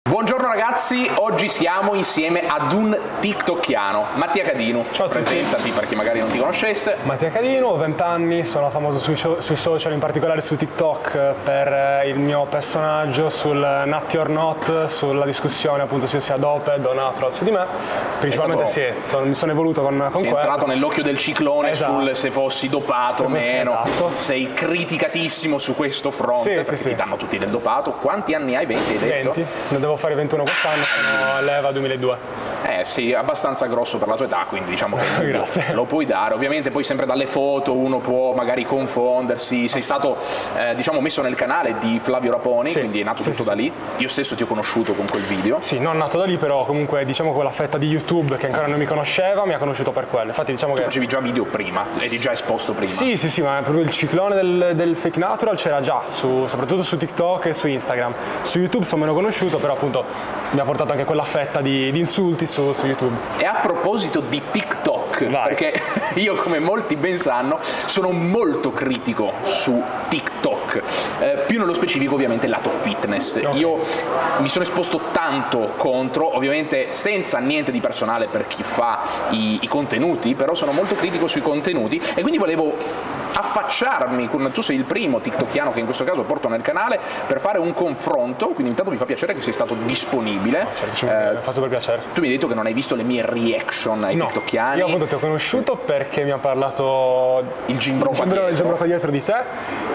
Buongiorno ragazzi, oggi siamo insieme ad un TikTokiano, Mattia Cadinu. Ciao a tutti. Presentati per chi magari non ti conoscesse. Mattia Cadinu, ho 20 anni, sono famoso sui social, in particolare su TikTok, per il mio personaggio sul Nutty or Not, sulla discussione appunto se io sia doped o natural su di me. Principalmente mi sono evoluto con Sei quello. entrato nell'occhio del ciclone, Esatto. sul se fossi dopato o meno. Esatto. Sei criticatissimo su questo fronte, perché ti danno tutti del dopato. Quanti anni hai? 20 hai detto? 20, ne devo fare 21 quest'anno, sono leva 2002. Sì, abbastanza grosso per la tua età, quindi diciamo che Grazie. lo puoi dare. Ovviamente poi sempre dalle foto uno può magari confondersi. Sei stato diciamo messo nel canale di Flavio Raponi, quindi è nato tutto da lì. Io stesso ti ho conosciuto con quel video. Sì, non nato da lì, però comunque diciamo quella fetta di YouTube che ancora non mi conosceva mi ha conosciuto per quello. Infatti diciamo che Facevi già video prima, eri già esposto prima. Sì, ma proprio il ciclone del fake natural c'era già, soprattutto su TikTok e su Instagram. Su YouTube sono meno conosciuto, però appunto mi ha portato anche quella fetta di insulti su YouTube. E a proposito di TikTok, perché io come molti ben sanno sono molto critico su TikTok, più nello specifico ovviamente lato fitness. Io mi sono esposto tanto contro, ovviamente senza niente di personale per chi fa i contenuti, però sono molto critico sui contenuti e quindi volevo affacciarmi con, tu sei il primo TikTokiano che in questo caso porto nel canale per fare un confronto, quindi intanto mi fa piacere che sei stato disponibile. Certo, mi fa super piacere. Tu mi hai detto che non hai visto le mie reaction ai TikTokiani. Io appunto ti ho conosciuto perché mi ha parlato il Gimbro qua dietro di te,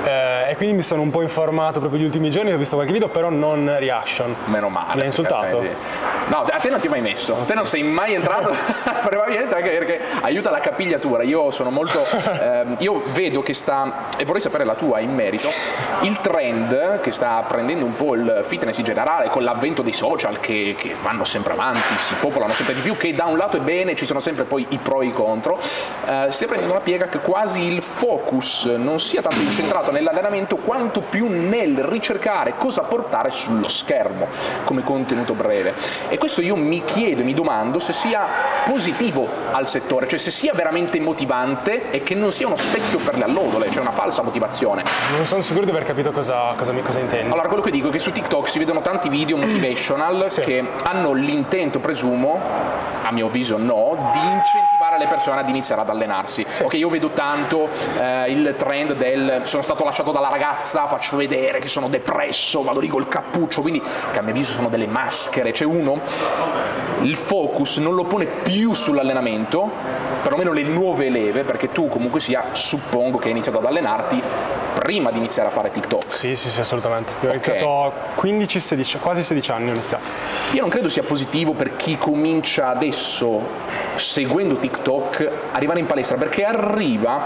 e quindi mi sono un po' informato proprio gli ultimi giorni, ho visto qualche video, però non reaction. Meno male. Mi hai insultato? No, a te non ti ho mai messo, a te non sei mai entrato, probabilmente anche perché aiuta la capigliatura. Io sono molto, io vedo che sta, e vorrei sapere la tua in merito, il trend che sta prendendo un po' il fitness in generale con l'avvento dei social che vanno sempre avanti, si popolano sempre di più, che da un lato è bene, ci sono sempre poi i pro e i contro, stia prendendo una piega che quasi il focus non sia tanto incentrato nell'allenamento quanto più nel ricercare cosa portare sullo schermo come contenuto breve. E questo io mi chiedo e mi domando se sia positivo al settore, cioè se sia veramente motivante e che non sia uno specchio per le allodole, cioè una falsa motivazione. Non sono sicuro di aver capito cosa intendi. Allora, quello che dico è che su TikTok si vedono tanti video motivational che hanno l'intento, presumo, a mio avviso no, di incentivare le persone ad iniziare ad allenarsi. Ok, io vedo tanto il trend del sono stato lasciato dalla ragazza, faccio vedere che sono depresso, vado lì col cappuccio, quindi che a mio avviso sono delle maschere. C'è uno, il focus non lo pone più sull'allenamento, perlomeno le nuove leve, perché tu comunque sia, suppongo che hai iniziato ad allenarti prima di iniziare a fare TikTok. Sì, assolutamente. Io ho iniziato a 15, quasi 16 anni ho iniziato. Io non credo sia positivo per chi comincia adesso seguendo TikTok arrivare in palestra, perché arriva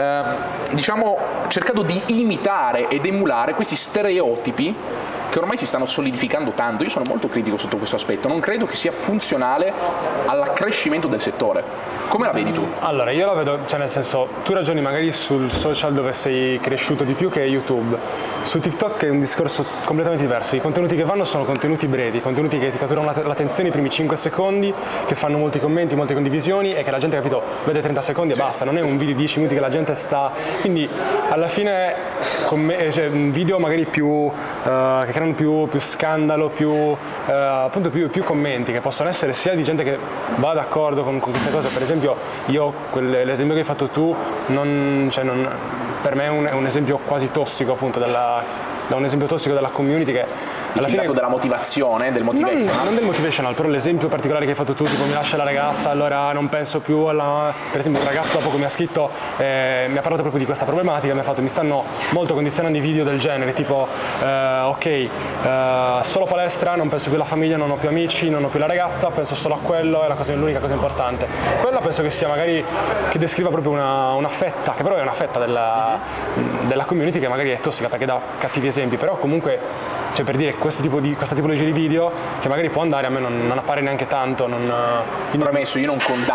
diciamo cercando di imitare ed emulare questi stereotipi che ormai si stanno solidificando tanto. Io sono molto critico sotto questo aspetto, non credo che sia funzionale all'accrescimento del settore. Come la vedi tu? Allora, io la vedo, cioè nel senso, tu ragioni magari sul social dove sei cresciuto di più che è YouTube. Su TikTok è un discorso completamente diverso, i contenuti che vanno sono contenuti brevi, contenuti che ti catturano l'attenzione i primi 5 secondi, che fanno molti commenti, molte condivisioni e che la gente, capito, vede 30 secondi e basta, non è un video di 10 minuti che la gente sta... Quindi alla fine un video magari più che creano più scandalo, appunto più commenti, che possono essere sia di gente che va d'accordo con queste cose. Per esempio io l'esempio che hai fatto tu per me è un esempio quasi tossico, appunto, un esempio tossico della community che alla fine... della motivazione, del motivational? Non del motivational, però l'esempio particolare che hai fatto tu, tipo mi lascia la ragazza, allora non penso più alla... Per esempio un ragazzo dopo che mi ha scritto, mi ha parlato proprio di questa problematica, mi ha fatto, mi stanno molto condizionando i video del genere, tipo solo palestra, non penso più alla famiglia, non ho più amici, non ho più la ragazza, penso solo a quello, è l'unica cosa importante. Quella penso che sia magari, che descriva proprio una fetta, che però è una fetta della community che magari è tossica perché dà cattivi esempi, però comunque, cioè, per dire, questa tipologia di video che magari può andare, a me non appare neanche tanto. Premesso, io non condanno tutti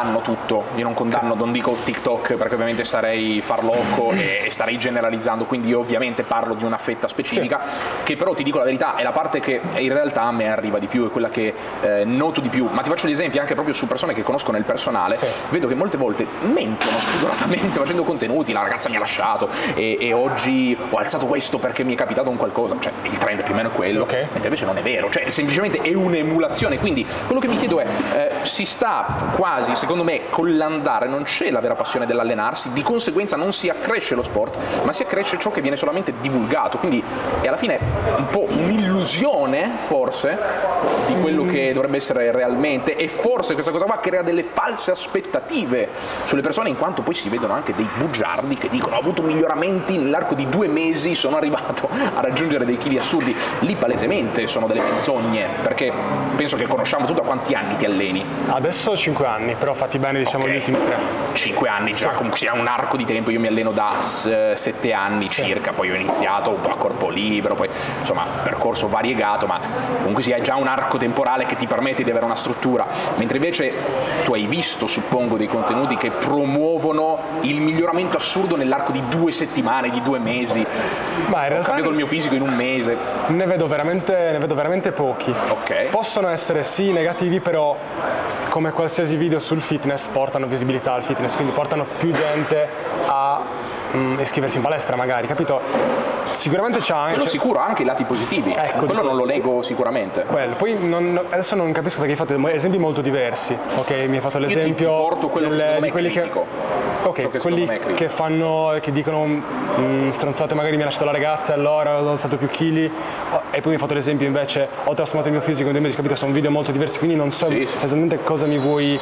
tutto, io non condanno, non dico TikTok perché ovviamente sarei farlocco e starei generalizzando, quindi io ovviamente parlo di una fetta specifica, che però ti dico la verità è la parte che in realtà a me arriva di più, è quella che noto di più, ma ti faccio gli esempi anche proprio su persone che conosco nel personale, vedo che molte volte mentono spudoratamente facendo contenuti, la ragazza mi ha lasciato e oggi ho alzato questo perché mi è capitato un qualcosa, cioè il trend più o meno è quello, mentre invece non è vero, cioè semplicemente è un'emulazione, quindi quello che mi chiedo è, si sta quasi, secondo me, con l'andare, non c'è la vera passione dell'allenarsi, di conseguenza non si accresce lo sport, ma si accresce ciò che viene solamente divulgato, quindi è alla fine un po' un'illusione, forse, di quello che dovrebbe essere realmente, e forse questa cosa qua crea delle false aspettative sulle persone, in quanto poi si vedono anche dei bugiardi che dicono ho avuto miglioramenti nell'arco di 2 mesi, sono arrivato a raggiungere dei chili assurdi, lì palesemente sono delle menzogne, perché penso che conosciamo tu da quanti anni ti alleni? Adesso 5 anni, però fatti bene diciamo gli ultimi 3. 5 anni, già comunque sia un arco di tempo, io mi alleno da 7 anni circa, poi ho iniziato un po' a corpo libero, poi insomma percorso variegato, ma comunque sia già un arco temporale che ti permette di avere una struttura, mentre invece tu hai visto, suppongo, dei contenuti che promuovono il miglioramento assurdo nell'arco di 2 settimane, di 2 mesi. Ma in realtà ho cambiato il mio fisico in un mese. Ne vedo veramente pochi. Possono essere sì negativi, però come qualsiasi video sul fitness portano visibilità al fitness, quindi portano più gente a iscriversi in palestra magari, capito? Sicuramente c'ha anche... Quello sicuro ha anche i lati positivi, quello non lo nego sicuramente. Poi adesso non capisco perché hai fatto esempi molto diversi, ok? Mi hai fatto l'esempio... Io ti porto quello che secondo me è critico. Quelli che fanno, che dicono stronzate, magari mi ha lasciato la ragazza e allora ho alzato più chili, e poi mi hai fatto l'esempio invece ho trasformato il mio fisico in 2 mesi, capito? Sono video molto diversi, quindi non so esattamente cosa mi vuoi...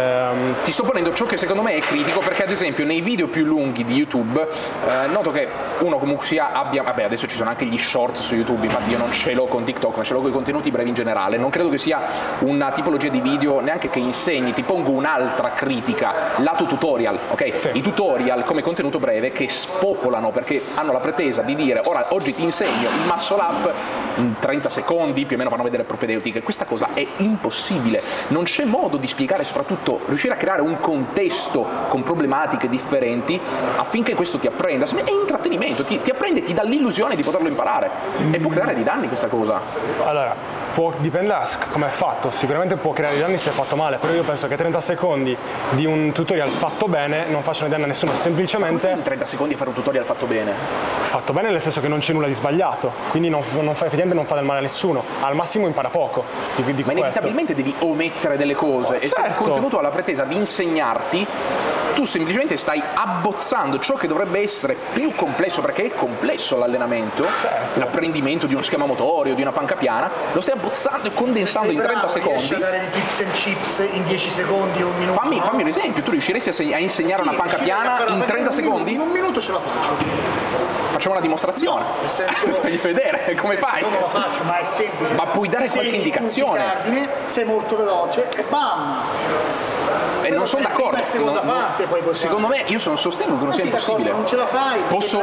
Ti sto ponendo ciò che secondo me è critico, perché ad esempio nei video più lunghi di YouTube noto che uno comunque sia abbia, vabbè adesso ci sono anche gli shorts su YouTube, infatti io non ce l'ho con TikTok, ma ce l'ho con i contenuti brevi in generale, non credo che sia una tipologia di video neanche che insegni, ti pongo un'altra critica, lato tutorial, ok? I tutorial come contenuto breve che spopolano perché hanno la pretesa di dire ora oggi ti insegno il muscle up in 30 secondi, più o meno fanno vedere propedeutiche, questa cosa è impossibile, non c'è modo di spiegare, soprattutto riuscire a creare un contesto con problematiche differenti affinché questo ti apprenda, è intrattenimento, ti apprende, ti dà l'illusione di poterlo imparare e può creare dei danni questa cosa. Allora, dipende da come è fatto, sicuramente può creare danni se è fatto male, però io penso che 30 secondi di un tutorial fatto bene non facciano danni a nessuno, semplicemente... 30 secondi a fare un tutorial fatto bene? Fatto bene nel senso che non c'è nulla di sbagliato, quindi effettivamente non fa del male a nessuno, al massimo impara poco. Ma inevitabilmente devi omettere delle cose, e se il contenuto ha la pretesa di insegnarti, tu semplicemente stai abbozzando ciò che dovrebbe essere più complesso, perché è complesso l'allenamento, l'apprendimento di uno schema motorio, di una panca piana, lo stai abbozzando e condensando in 30 secondi. Riesci a dare dei tips and chips in 10 secondi o un minuto? Fammi un esempio, tu riusciresti a insegnare una panca piana in 30 secondi? In un minuto ce la faccio. Facciamo una dimostrazione, nel senso, voglio vedere come fai. Non la faccio, ma è semplice. Ma puoi dare qualche indicazione? Cardine, sei molto veloce e bam! E non sono d'accordo. Secondo me, io sostengo che non sia impossibile. Non ce la fai,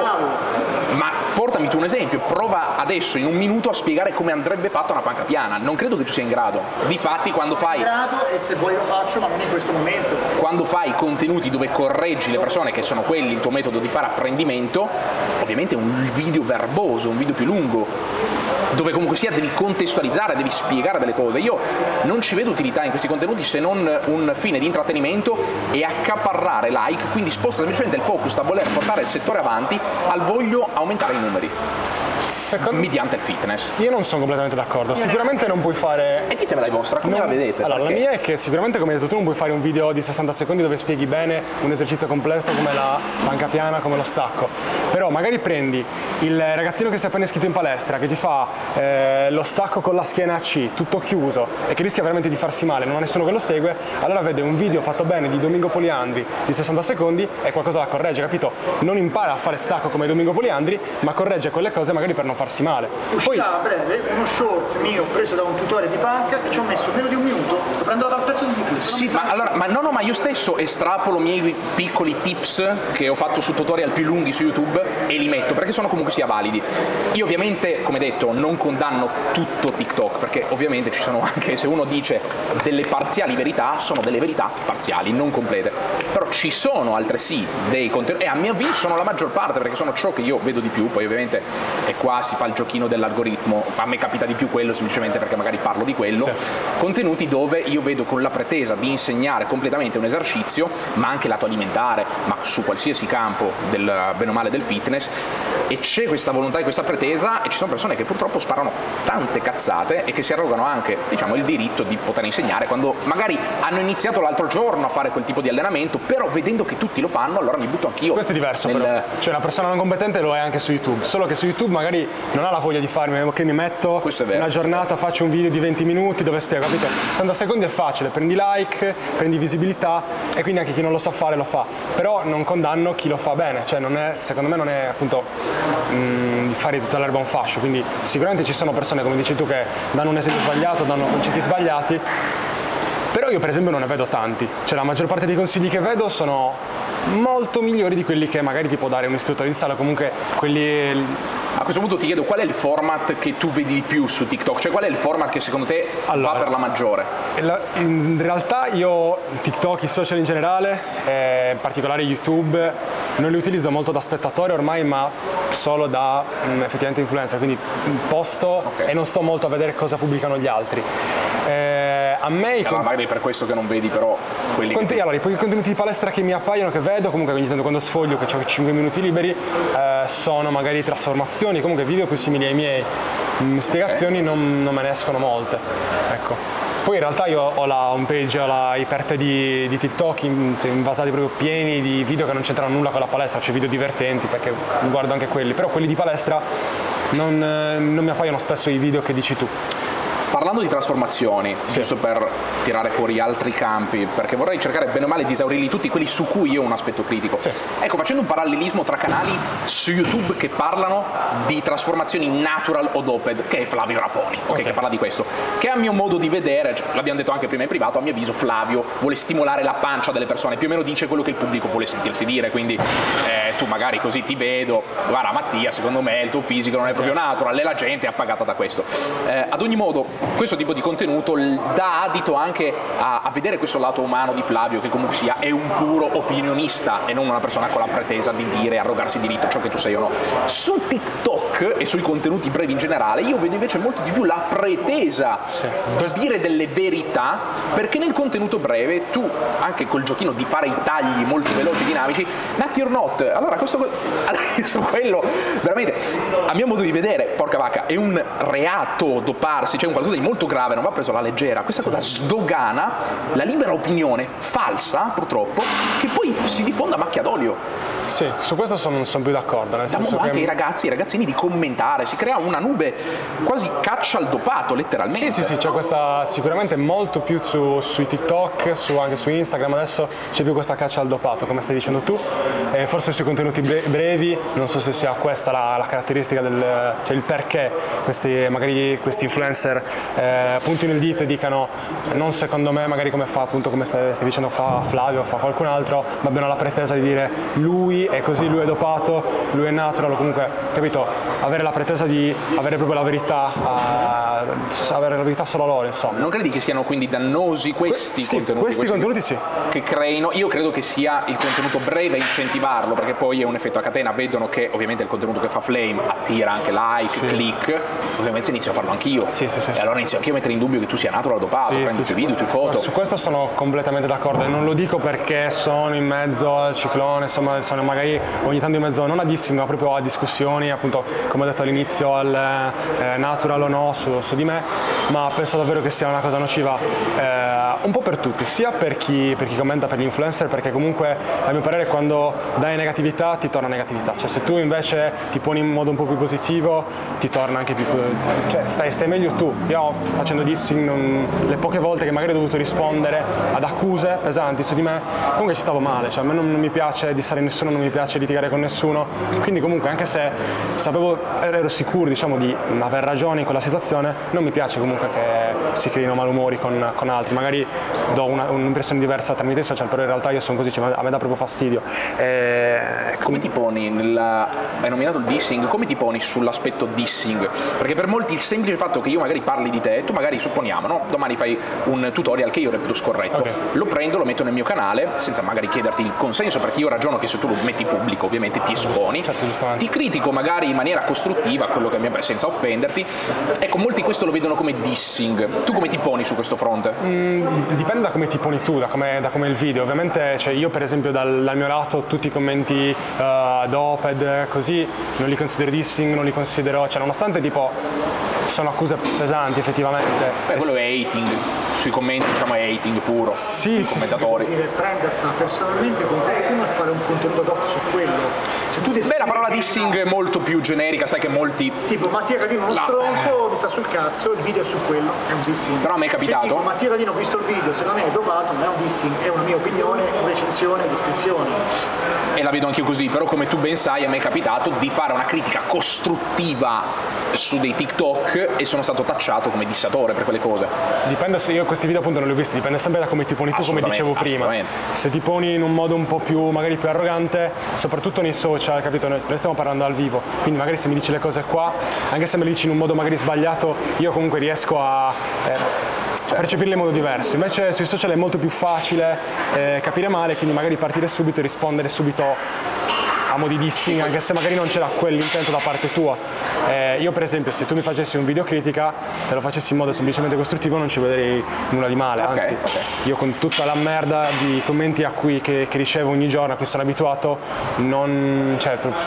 ma portami tu un esempio, prova adesso in un minuto a spiegare come andrebbe fatta una panca piana. Non credo che tu sia in grado. Difatti quando fai... e se vuoi lo faccio, ma non in questo momento. Quando fai contenuti dove correggi le persone, che sono quelli il tuo metodo di fare apprendimento, ovviamente è un video verboso, un video più lungo, dove comunque sia devi contestualizzare, devi spiegare delle cose. Io non ci vedo utilità in questi contenuti se non un fine di intrattenimento e accaparrare like, quindi sposta semplicemente il focus da voler portare il settore avanti al voglio aumentare i numeri. Mediante il fitness. Io non sono completamente d'accordo, sicuramente non puoi fare... E ditemela vostra, come la vedete? Allora, la mia è che sicuramente, come hai detto tu, non puoi fare un video di 60 secondi dove spieghi bene un esercizio completo come la panca piana, come lo stacco, però magari prendi il ragazzino che si è appena iscritto in palestra, che ti fa lo stacco con la schiena a C, tutto chiuso, e che rischia veramente di farsi male, non ha nessuno che lo segue, allora vede un video fatto bene di Domingo Poliandri di 60 secondi e qualcosa la corregge, capito? Non impara a fare stacco come Domingo Poliandri, ma corregge quelle cose magari per non farsi male. Uscirà a breve uno shorts mio preso da un tutorial di panca che ci ho messo meno di un minuto, lo prenderò dal pezzo di YouTube. Sì, ma io stesso estrapolo i miei piccoli tips che ho fatto su tutorial più lunghi su YouTube e li metto perché sono comunque sia validi. Io ovviamente, come detto, non condanno tutto TikTok, perché ovviamente ci sono anche, se uno dice delle parziali verità, sono delle verità parziali, non complete. Però ci sono altresì dei contenuti, e a mio avviso sono la maggior parte, perché sono ciò che io vedo di più. Poi ovviamente è qua si fa il giochino dell'algoritmo, a me capita di più quello semplicemente perché magari parlo di quello. Sì. Contenuti dove io vedo con la pretesa di insegnare completamente un esercizio, ma anche lato alimentare, ma su qualsiasi campo del bene o male del fitness, e c'è questa volontà e questa pretesa, e ci sono persone che purtroppo sparano tante cazzate e che si arrogano anche, diciamo, il diritto di poter insegnare quando magari hanno iniziato l'altro giorno a fare quel tipo di allenamento, però vedendo che tutti lo fanno, allora mi butto anch'io. Questo è diverso però, cioè una persona non competente lo è anche su YouTube, solo che su YouTube magari non ha la voglia di farmi, ok, mi metto una giornata, faccio un video di 20 minuti dove spiego, capito? 60 secondi è facile, prendi like, prendi visibilità, e quindi anche chi non lo sa fare lo fa, però non condanno chi lo fa bene, cioè non è, secondo me non è appunto di fare tutta l'erba un fascio, quindi sicuramente ci sono persone, come dici tu, che danno un esempio sbagliato, danno concetti sbagliati, però io per esempio non ne vedo tanti, cioè la maggior parte dei consigli che vedo sono molto migliori di quelli che magari ti può dare un istruttore in sala, comunque quelli... A questo punto ti chiedo qual è il format che tu vedi di più su TikTok, cioè qual è il format che secondo te va per la maggiore? In realtà io TikTok, i social in generale, in particolare YouTube, non li utilizzo molto da spettatore ormai, ma solo da effettivamente influencer, quindi posto e non sto molto a vedere cosa pubblicano gli altri. A me allora magari per questo che non vedi però quelli allora, i contenuti di palestra che mi appaiono, che vedo, comunque ogni tanto quando sfoglio, che ho 5 minuti liberi, sono magari trasformazioni, comunque video più simili ai miei. Spiegazioni non me ne escono molte, ecco. Poi in realtà io ho la home page, ho i per te di TikTok invasati proprio pieni di video che non c'entrano nulla con la palestra, cioè video divertenti, perché guardo anche quelli, però quelli di palestra non mi appaiono spesso i video che dici tu. Parlando di trasformazioni, giusto per tirare fuori altri campi, perché vorrei cercare bene o male di esaurirli tutti quelli su cui io ho un aspetto critico. Ecco, facendo un parallelismo tra canali su YouTube che parlano di trasformazioni natural o doped, che è Flavio Raponi, che parla di questo, che a mio modo di vedere, cioè, l'abbiamo detto anche prima in privato, a mio avviso Flavio vuole stimolare la pancia delle persone, più o meno dice quello che il pubblico vuole sentirsi dire, quindi tu magari così ti vedo, guarda Mattia, secondo me il tuo fisico non è proprio natural, e la gente è appagata da questo. Ad ogni modo, questo tipo di contenuto dà adito anche a vedere questo lato umano di Flavio, che comunque sia è un puro opinionista e non una persona con la pretesa di dire, arrogarsi diritto ciò che tu sei o no. Su TikTok e sui contenuti brevi in generale io vedo invece molto di più la pretesa di dire delle verità, perché nel contenuto breve tu, anche col giochino di fare i tagli molto veloci, dinamici, nati or not, allora questo su quello veramente, a mio modo di vedere, porca vacca, è un reato doparsi, cioè un qualcosa di molto grave, non va preso alla leggera. Questa cosa sdogana la libera opinione falsa, purtroppo, che poi si diffonde a macchia d'olio. Sì, su questo sono più d'accordo. Da modo anche i ragazzini di commentare, si crea una nube quasi caccia al dopato, letteralmente. Sì, c'è questa sicuramente molto più sui TikTok, anche su Instagram adesso c'è più questa caccia al dopato, come stai dicendo tu, forse sui contenuti brevi, non so se sia questa la caratteristica cioè il perché magari questi influencer puntino il dito e dicano non secondo me, magari come fa appunto, come stai dicendo, fa Flavio o fa qualcun altro, ma abbiano la pretesa di dire lui è così, lui è dopato, lui è natural, o comunque, capito, avere la pretesa di avere proprio la verità, avere la verità solo loro, insomma. Non credi che siano quindi dannosi questi contenuti? Questi contenuti sì. Che creino, io credo che sia il contenuto breve incentivarlo, perché poi è un effetto a catena, vedono che ovviamente il contenuto che fa Flame attira anche like, click, ovviamente inizio a farlo anch'io. E allora inizio anch'io a mettere in dubbio che tu sia natural dopato, prendi i tuoi video, i tuoi foto. Su questo sono completamente d'accordo, e non lo dico perché sono in mezzo al ciclone, insomma, sono magari ogni tanto in mezzo non a dissimi, ma proprio a discussioni, appunto, come ho detto all'inizio, al natural o no su di me, ma penso davvero che sia una cosa nociva un po' per tutti, sia per chi commenta, per gli influencer, perché comunque a mio parere quando dai negatività ti torna negatività, cioè se tu invece ti poni in modo un po' più positivo ti torna anche più, cioè stai meglio tu. Io facendo dissing, le poche volte che magari ho dovuto rispondere ad accuse pesanti su di me, comunque ci stavo male, cioè a me non mi piace dissare nessuno, non mi piace litigare con nessuno, quindi comunque anche se ero sicuro, diciamo, di aver ragione in quella situazione, non mi piace comunque che si creino malumori con altri, magari do un'impressione diversa tramite i social, però in realtà io sono così, cioè, a me dà proprio fastidio. Come ti poni, hai nominato il dissing, come ti poni sull'aspetto dissing? Perché per molti il semplice fatto che io magari parli di te, tu magari supponiamo, no? Domani fai un tutorial che io reputo scorretto, okay, lo prendo, lo metto nel mio canale, senza magari chiederti il consenso, perché io ragiono che se tu lo metti pubblico ovviamente ti esponi, ti critico magari in maniera costruttiva, quello che senza offenderti. Ecco, molti questo lo vedono come dissing. Tu come ti poni su questo fronte? Dipende da come ti poni tu, da come è il video. Ovviamente, cioè, io per esempio dal mio lato tutti i commenti doped, così, non li considero dissing, non li considero, cioè nonostante tipo sono accuse pesanti effettivamente. Quello è hating, sui commenti diciamo è hating puro, sì, i commentatori. Prendersela personalmente con qualcuno e fare un contenuto dopo su quello. Beh, la parola dissing è molto più generica, sai che molti... Tipo Mattia Catino uno stronzo, mi sta sul cazzo, il video è su quello, è un dissing. Però a me è capitato... Dico, Mattia Catino ho visto il video, secondo me è dopato, non è un dissing, è una mia opinione, recensione, descrizione. E la vedo anche io così, però come tu ben sai a me è capitato di fare una critica costruttiva su dei TikTok e sono stato tacciato come dissatore per quelle cose. Dipende, se io questi video appunto non li ho visti, dipende sempre da come ti poni tu, come dicevo prima. Se ti poni in un modo un po' più, magari più arrogante, soprattutto nei social, capito? Noi stiamo parlando al vivo, quindi magari se mi dici le cose qua, anche se me le dici in un modo magari sbagliato, io comunque riesco a percepirle in modo diverso. Invece sui social è molto più facile capire male, quindi magari partire subito e rispondere subito a mo' di dissing, anche se magari non c'era quell'intento da parte tua. Io per esempio, se tu mi facessi un video critica, se lo facessi in modo semplicemente costruttivo non ci vedrei nulla di male, anzi io con tutta la merda di commenti che ricevo ogni giorno, a cui sono abituato, non...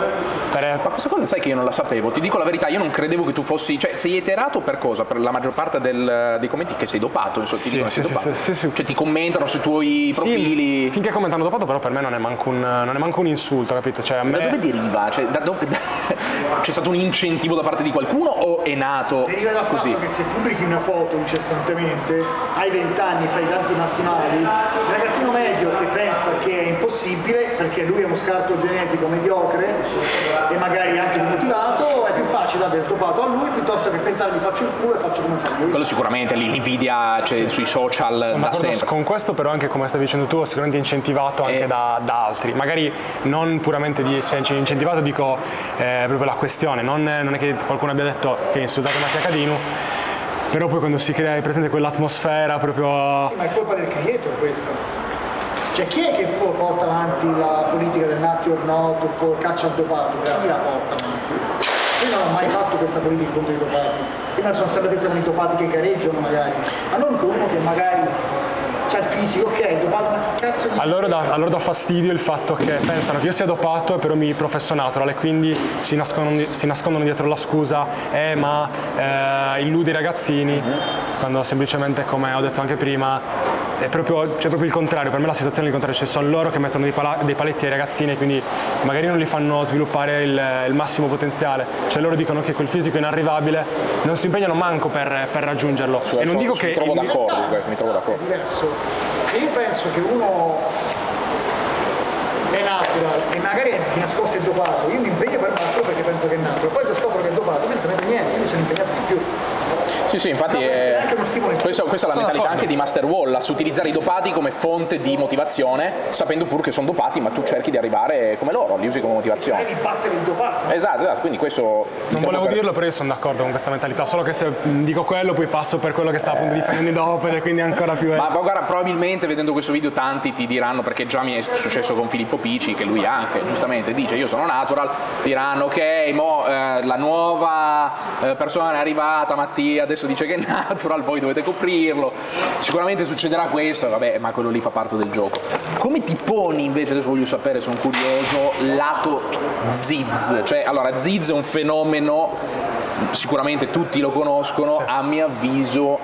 Ma questa cosa sai che io non la sapevo, ti dico la verità, io non credevo che tu fossi... Cioè, sei eterato per cosa? Per la maggior parte dei commenti che sei dopato, insomma, ti dicono che sei dopato. Sì. Cioè ti commentano sui tuoi profili... Finché commentano dopato, però per me non è manco un insulto, capito? Cioè, Da dove deriva? Cioè, c'è stato un incentivo da parte di qualcuno o è nato deriva dal così? Fatto che se pubblichi una foto incessantemente, hai 20 anni, fai tanti massimali, il ragazzino medio che pensa che è impossibile perché lui è uno scarto genetico mediocre e magari anche demotivato, è più facile aver dopato a lui piuttosto che pensare mi faccio il culo e faccio come fa lui. Quello sicuramente, l'invidia sui social da sempre. Con questo però anche come stavi dicendo tu, sicuramente incentivato anche da altri, magari non puramente incentivato, dico proprio la questione, non è che qualcuno abbia detto che hai insultato Mattia Catino, però poi quando si crea, presente quell'atmosfera proprio... Sì, ma è colpa del creator questo. Cioè chi è che porta avanti la politica del nati or not, un po' caccia al dopato? Chi la porta avanti? Io non ho mai fatto questa politica contro i dopati. Prima sono sempre che siamo i dopati che gareggiano magari, ma non con uno che magari c'ha il fisico, ok, dopato, ma che cazzo di... Allora dà fastidio il fatto che pensano che io sia dopato e però mi professo natural e quindi si nascondono dietro la scusa ma illudi i ragazzini, quando semplicemente, come ho detto anche prima, c'è proprio il contrario. Per me la situazione è il contrario, cioè sono loro che mettono dei paletti ai ragazzini e quindi magari non li fanno sviluppare il massimo potenziale, cioè loro dicono che quel fisico è inarrivabile, non si impegnano manco per raggiungerlo. Cioè, e non dico che mi trovo d'accordo. È diverso. Se io penso che uno è natural e magari di nascosto è dopato, io mi impegno per matto perché penso che è natural, poi se scopro che è dopato non mi niente, io mi sono impegnato di più. Sì, infatti questa è la mentalità anche di Master Wallace, utilizzare i dopati come fonte di motivazione, sapendo pur che sono dopati, ma tu cerchi di arrivare come loro, li usi come motivazione. Devi battere il dopato. Esatto, quindi questo... Non volevo dirlo, però io sono d'accordo con questa mentalità, solo che se dico quello poi passo per quello che sta appunto difendendo i doped e quindi ancora più... Ma guarda, probabilmente vedendo questo video tanti ti diranno, perché già mi è successo con Filippo Pici, che lui anche giustamente dice io sono natural, diranno ok, la nuova persona è arrivata, Mattia, adesso dice che è natural, voi dovete coprirlo, sicuramente succederà questo, vabbè, ma quello lì fa parte del gioco. Come ti poni invece, adesso voglio sapere, sono curioso, lato Ziz, cioè allora Ziz è un fenomeno, sicuramente tutti lo conoscono, a mio avviso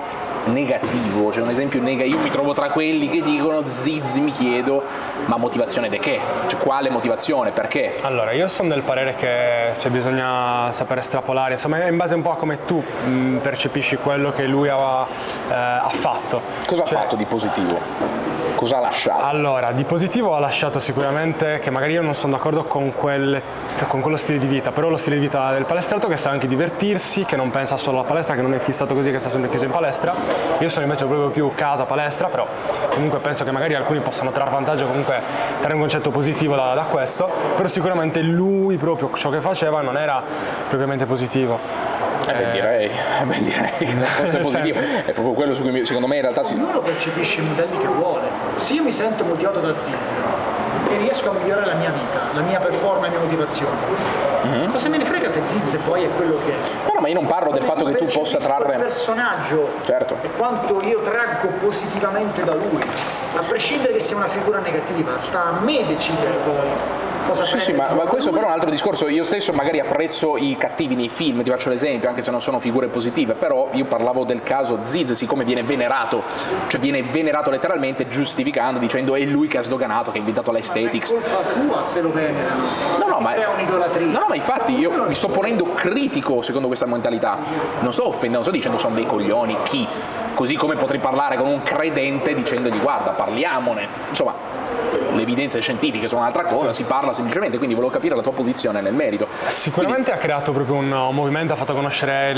negativo, cioè un esempio io mi trovo tra quelli che dicono Ziz, mi chiedo, ma motivazione di che? Cioè, quale motivazione? Perché? Allora, io sono del parere che bisogna sapere estrapolare, insomma, in base un po' a come tu percepisci quello che lui ha fatto. Cosa ha fatto di positivo? Cosa ha lasciato? Allora, di positivo ha lasciato sicuramente che magari io non sono d'accordo con quello stile di vita, però lo stile di vita del palestrato che sa anche divertirsi, che non pensa solo alla palestra, che non è fissato così, che sta sempre chiuso in palestra. Io sono invece proprio più casa palestra, però comunque penso che magari alcuni possano trarre vantaggio, comunque dare un concetto positivo da questo, però sicuramente lui proprio ciò che faceva non era propriamente positivo. Direi, questo è positivo, è proprio quello su cui secondo me in realtà ognuno percepisce i modelli che vuole. Se io mi sento motivato da Ziz e riesco a migliorare la mia vita, la mia performance, la mia motivazione, cosa me ne frega se Ziz poi è quello che è? No, ma io non parlo del fatto che tu possa trarre il personaggio, certo, e quanto io traggo positivamente da lui, a prescindere che sia una figura negativa, sta a me decidere poi. Sì, ma questo però è un altro discorso. Io stesso magari apprezzo i cattivi nei film, ti faccio l'esempio, anche se non sono figure positive, però io parlavo del caso Ziz, siccome viene venerato, cioè viene venerato letteralmente, giustificando, dicendo è lui che ha sdoganato, che ha inventato l'aesthetics. Ma è colpa tua se lo venerano. Crea un'idolatria. No, ma infatti io mi sto ponendo critico secondo questa mentalità. Non sto offendendo, non sto dicendo sono dei coglioni, chi? Così come potrei parlare con un credente dicendogli guarda, parliamone. Insomma, le evidenze scientifiche sono un'altra cosa, si parla semplicemente, quindi volevo capire la tua posizione nel merito. Sicuramente ha creato proprio un movimento, ha fatto conoscere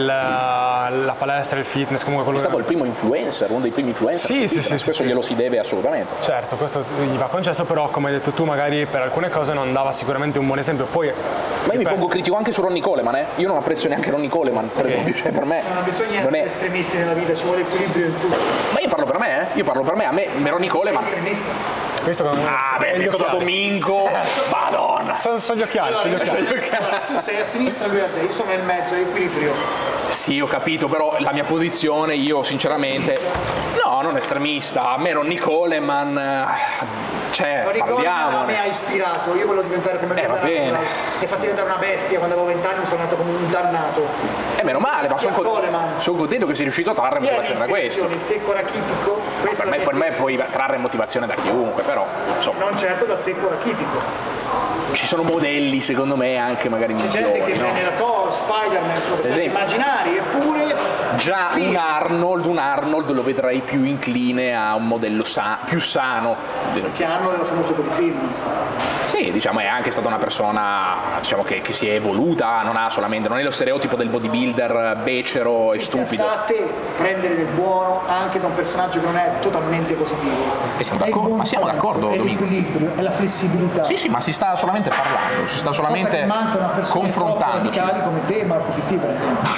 la palestra, il fitness, comunque quello. È stato il primo influencer, uno dei primi influencer. Spesso glielo si deve assolutamente. Certo, questo gli va concesso, però come hai detto tu magari per alcune cose non dava sicuramente un buon esempio. Poi ma io mi pongo critico anche su Ronnie Coleman, io non apprezzo neanche Ronnie Coleman, per esempio, cioè per me non bisogna essere estremisti nella vita, ci vuole equilibrio in tutto. Ma io parlo per me, a me Ronnie Coleman. Questo detto da Domingo, madonna. Sono gli occhiali, Tu sei a sinistra, lui a te, io sono nel mezzo, è equilibrio. Sì, ho capito, però la mia posizione, io sinceramente, no, non estremista, a me Ronnie Coleman, cioè, parliamo. A me ha ispirato, io volevo diventare come lui. Va bene. Mi ha fatto diventare una bestia, quando avevo 20 anni sono nato come un dannato. Meno male, ma sono contento che sei riuscito a trarre motivazione da questo. Il secco rachitico. Per me puoi trarre motivazione da chiunque, però insomma. Non certo dal secco rachitico. Ci sono modelli, secondo me, anche magari migliori. C'è gente che venera Thor, Spider-Man, sono personaggi immaginari, eppure già un Arnold lo vedrei più incline a un modello più sano. Perché Arnold era famoso per i film. Sì, diciamo è anche stata una persona, diciamo, che si è evoluta, non è lo stereotipo del bodybuilder becero e stupido. Sta a te prendere del buono anche da un personaggio che non è totalmente positivo. E siamo d'accordo, ma siamo d'accordo, Domingo. È l'equilibrio, è la flessibilità. Sì, ma si sta solamente parlando, si sta solamente confrontandoci. Come te, Marco PT, per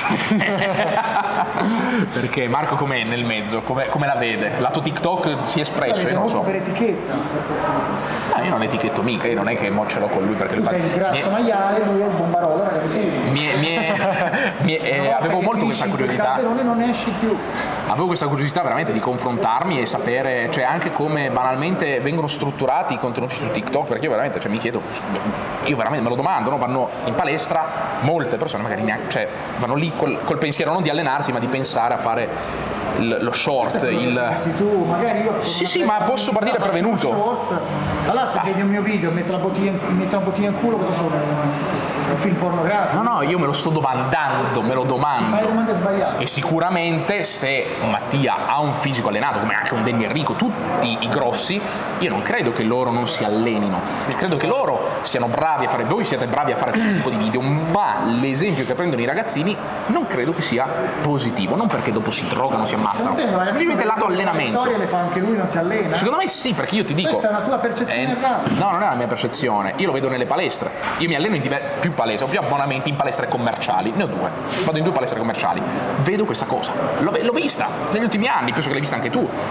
esempio. Perché Marco com'è nel mezzo? Come la vede? Lato TikTok si è espresso, io non lo so. Per etichetta. Io non etichetto mica, io non è che mo ce l'ho con lui perché tu sei il grasso maiale, lui è il bombarolo, ragazzini. Avevo molto questa curiosità. Non ne esci più. Avevo questa curiosità veramente di confrontarmi e sapere, cioè anche come banalmente vengono strutturati i contenuti su TikTok, perché io veramente, mi chiedo, io veramente me lo domando, no? Vanno in palestra, molte persone magari neanche, vanno lì col pensiero non di allenarsi ma di pensare a fare lo short, tu, magari io sì, ma posso partire prevenuto. Allora se vedi un mio video, metto la bottiglia in culo, cosa sono? Un film pornografico? No, io me lo sto domandando, me lo domando. Fai domande sbagliate. E sicuramente se Mattia ha un fisico allenato, come anche un Danny Enrico, tutti i grossi, io non credo che loro non si allenino. Credo che loro siano bravi a fare, voi siete bravi a fare questo tipo di video, ma l'esempio che prendono i ragazzini non credo che sia positivo, non perché dopo si drogano, si ammazzano, semplicemente lato allenamento. La storia le fa anche lui, non si allena? Secondo me sì, perché io ti dico. Questa è una tua percezione errata. No, non è la mia percezione, io lo vedo nelle palestre. Io mi alleno in più palestre, ho più abbonamenti in palestre commerciali, ne ho 2. Vado in 2 palestre commerciali. Vedo questa cosa. L'ho vista negli ultimi anni, penso che l'hai vista anche tu.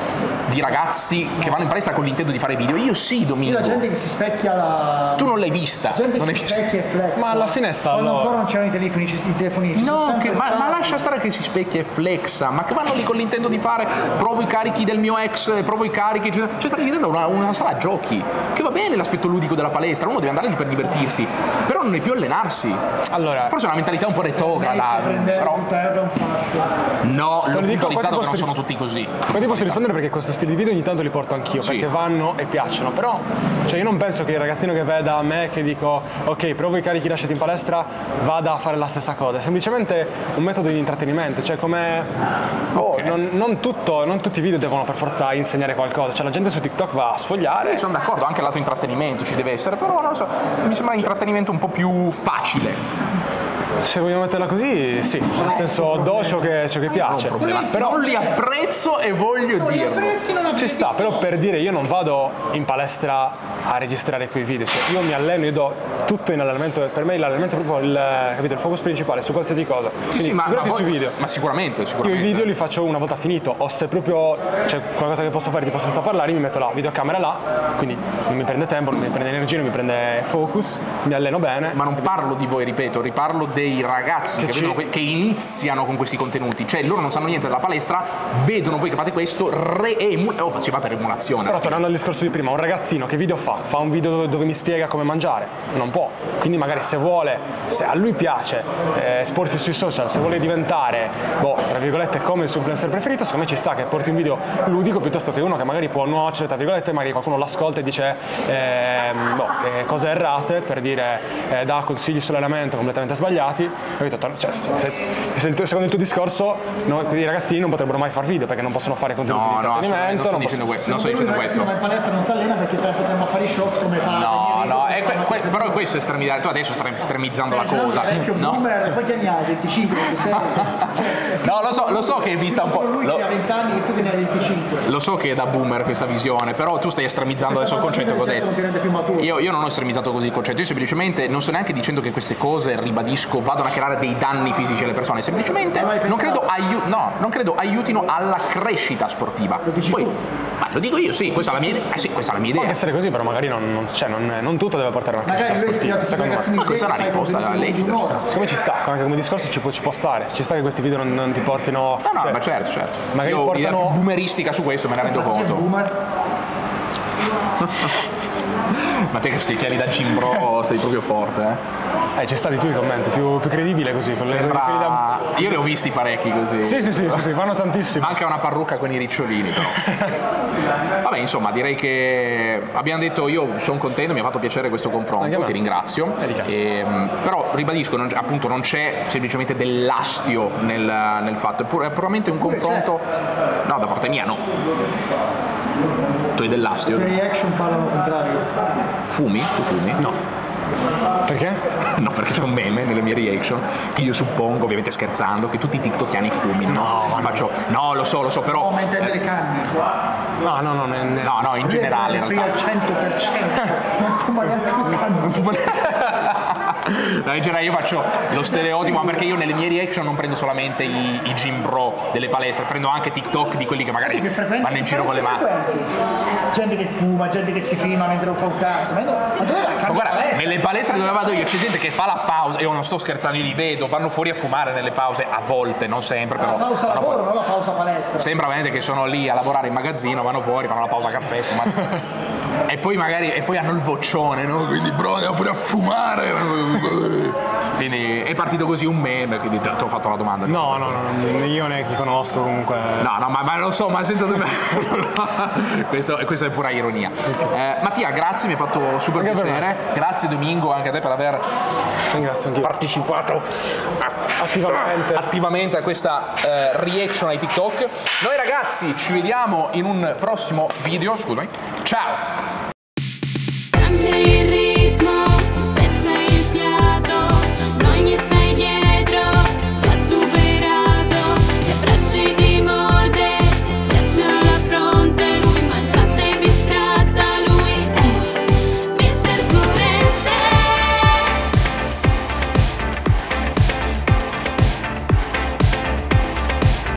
di ragazzi che vanno in palestra con l'intento di fare video. Io sì, Domingo. La gente che si specchia Tu non l'hai vista. La gente non che si specchia e flex. Ma alla fine sta quando allora. ancora non c'erano i telefoni. No, ma lascia stare che si specchia e flexa, ma che vanno lì con l'intento di fare provo i carichi del mio ex, provo i carichi, cioè sta diventando una sala giochi, che va bene l'aspetto ludico della palestra, uno deve andare lì per divertirsi, però non è più allenarsi. Allora, Forse è una mentalità un po' retrograda, però un fascio. no, l'ho dico, puntualizzato che non posso sono tutti così. poi ti posso rispondere perché questo stile di video ogni tanto li porto anch'io, Sì. perché vanno e piacciono, però cioè io non penso che il ragazzino che veda me che dico ok, provo i carichi lasciati in palestra vada a fare la stessa cosa, è semplicemente un metodo di intrattenimento, cioè come non tutti i video devono per forza insegnare qualcosa, cioè la gente su TikTok va a sfogliare. Sono d'accordo, anche il lato intrattenimento ci deve essere, però non lo so, mi sembra intrattenimento un po' più facile. Se vogliamo metterla così, sì, nel senso do ciò che piace. Però non li apprezzo e voglio dirlo. Ci sta, però per dire io non vado in palestra a registrare quei video, cioè io mi alleno, io do tutto in allenamento, per me l'allenamento è proprio il focus principale su qualsiasi cosa. Sì, ma sui video. Ma sicuramente. Io i video li faccio una volta finito, o se proprio c'è qualcosa che posso fare tipo senza parlare, mi metto la videocamera là, quindi non mi prende tempo, non mi prende energia, non mi prende focus, mi alleno bene. Ma non parlo di voi, ripeto, riparlo dei ragazzi che iniziano con questi contenuti, cioè loro non sanno niente della palestra, vedono voi che fate questo, si va per emulazione. Però tornando al discorso di prima, un ragazzino che video fa un video dove mi spiega come mangiare, non può, quindi magari se a lui piace esporsi sui social, se vuole diventare, tra virgolette, come il suo influencer preferito, secondo me ci sta che porti un video ludico piuttosto che uno che magari può nuocere, tra virgolette, magari qualcuno l'ascolta e dice cose errate, per dire dà consigli sull'allenamento completamente sbagliati, capito? Cioè, secondo il tuo discorso i ragazzini non potrebbero mai far video perché non possono fare contenuti di intrattenimento. Non sto dicendo questo. Ma in palestra non si allena perché potremmo fare i shorts come fa. Però questo è estremizzare, tu adesso stai estremizzando la cosa. No? Boomer, poi che ne hai 25? No, lo so che è vista un po'. Lui che ha 20 anni e tu che ne hai 25. Lo so che è da boomer questa visione, però tu stai estremizzando adesso il concetto che ho detto. Io non ho estremizzato così il concetto, io semplicemente non sto neanche dicendo che queste cose, ribadisco, vadano a creare dei danni fisici alle persone, semplicemente non credo aiutino alla crescita sportiva. Lo dico io, sì, questa è la mia idea. Può essere così, però magari non tutto deve portare a una crescita sportiva, secondo me. Ma questa è una risposta lecita. Secondo me ci sta, anche come discorso ci può stare. Ci sta che questi video non ti portino. No, ma certo. Magari io portano un'idea più boomeristica su questo, me ne rendo conto. Ma te che sei chiari da Gimbro sei proprio forte, ci sta di più i commenti, più credibile così. Io ne ho visti parecchi così. Sì, vanno tantissimo. Manca una parrucca con i ricciolini, però. Vabbè, insomma, direi che abbiamo detto, io sono contento, mi ha fatto piacere questo confronto, ti ringrazio. Però ribadisco, appunto non c'è semplicemente dell'astio nel fatto, è puramente un confronto. No, da parte mia no. Tu hai dell'astio? Le reaction parlano al contrario. Fumi? Tu fumi? No. Perché? No, perché c'è un meme nelle mie reaction che io suppongo, ovviamente scherzando, che tutti i tiktokiani fumino. No, lo so, però. Ma intende le canne? No, in generale. Al 100%. Non fuma neanche le canne. No, in generale io faccio lo stereotipo, ma perché io nelle mie reaction non prendo solamente i gym bro delle palestre, prendo anche TikTok di quelli che magari vanno in giro con le mani. Gente che fuma, gente che si filma mentre non fa un cazzo. Ma dove la Ma guarda, nelle palestre dove vado io c'è gente che fa la pausa, io non sto scherzando, io li vedo, vanno fuori a fumare nelle pause, a volte, non sempre, però. La pausa lavoro, non la pausa palestra. Sembra veramente che sono lì a lavorare in magazzino, vanno fuori, fanno la pausa caffè, fumano. E poi hanno il voccione, no? Quindi bro, andiamo pure a fumare. Quindi è partito così un meme, quindi ti ho fatto la domanda. No, io neanche conosco comunque. No, ma lo so, ma sento questo è pura ironia. Mattia, grazie, mi ha fatto super piacere. Grazie Domingo anche a te per aver partecipato attivamente a questa reaction ai TikTok. Noi ragazzi ci vediamo in un prossimo video, scusami. Ciao!